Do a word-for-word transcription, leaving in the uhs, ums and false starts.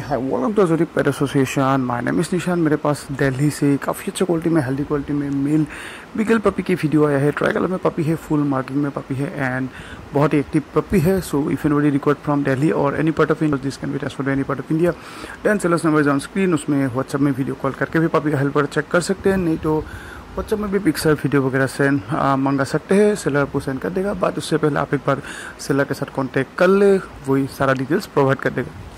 Hi welcome to अजूरी pet association. My name is Nishan. मेरे पास दिल्ली से काफ़ी अच्छे क्वालिटी में हेल्दी क्वालिटी में मेल बिगल पपी की वीडियो आया है। ट्राई कलर में पपी है, फुल मार्किंग में पपी है एंड बहुत ही एक्टिव पपी है। So if anybody required from Delhi और any part of India, this can be transferred any part of India. Then seller's number is on screen. उसमें WhatsApp में video call करके भी पपी का हेल्प पर चेक कर सकते हैं, नहीं तो व्हाट्सएप में भी पिक्चर वीडियो वगैरह सेंड मंगा सकते हैं। सेलर आपको सेंड कर देगा। बात उससे पहले आप एक बार सेलर के साथ कांटेक्ट कर ले, वही सारा डिटेल्स प्रोवाइड कर देगा।